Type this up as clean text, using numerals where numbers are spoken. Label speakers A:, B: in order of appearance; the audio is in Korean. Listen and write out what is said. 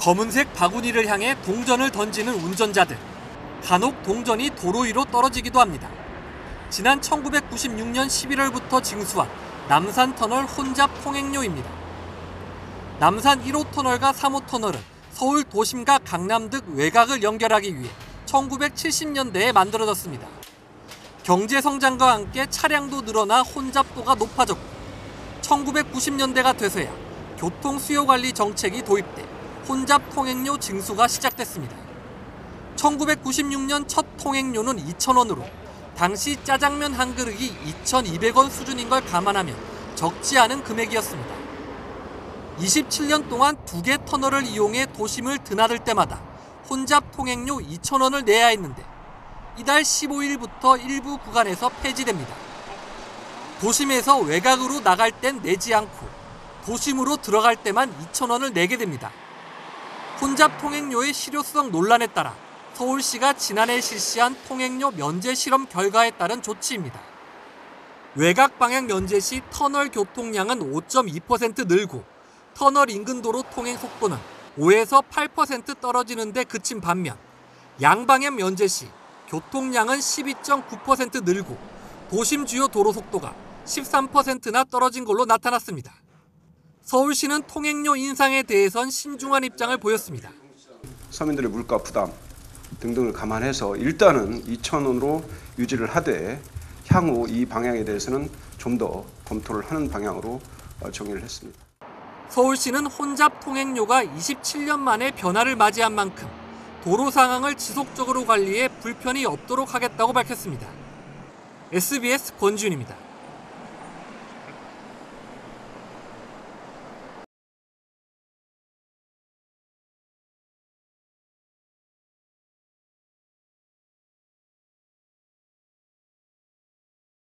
A: 검은색 바구니를 향해 동전을 던지는 운전자들. 간혹 동전이 도로 위로 떨어지기도 합니다. 지난 1996년 11월부터 징수한 남산터널 혼잡 통행료입니다. 남산 1호 터널과 3호 터널은 서울 도심과 강남 등 외곽을 연결하기 위해 1970년대에 만들어졌습니다. 경제 성장과 함께 차량도 늘어나 혼잡도가 높아졌고 1990년대가 돼서야 교통 수요 관리 정책이 도입돼 혼잡 통행료 징수가 시작됐습니다. 1996년 첫 통행료는 2,000원으로 당시 짜장면 한 그릇이 2,200원 수준인 걸 감안하면 적지 않은 금액이었습니다. 27년 동안 2개 터널을 이용해 도심을 드나들 때마다 혼잡 통행료 2,000원을 내야 했는데 이달 15일부터 일부 구간에서 폐지됩니다. 도심에서 외곽으로 나갈 땐 내지 않고 도심으로 들어갈 때만 2,000원을 내게 됩니다. 혼잡 통행료의 실효성 논란에 따라 서울시가 지난해 실시한 통행료 면제 실험 결과에 따른 조치입니다. 외곽 방향 면제 시 터널 교통량은 5.2% 늘고 터널 인근 도로 통행 속도는 5에서 8% 떨어지는 데 그친 반면 양방향 면제 시 교통량은 12.9% 늘고 도심 주요 도로 속도가 13%나 떨어진 걸로 나타났습니다. 서울시는 통행료 인상에 대해선 신중한 입장을 보였습니다.
B: 서민들의 물가 부담 등등을 감안해서 일단은 2,000원으로 유지를 하되 향후 이 방향에 대해서는 좀 더 검토를 하는 방향으로 정의를 했습니다.
A: 서울시는 혼잡 통행료가 27년 만에 변화를 맞이한 만큼 도로 상황을 지속적으로 관리해 불편이 없도록 하겠다고 밝혔습니다. SBS 권지윤입니다.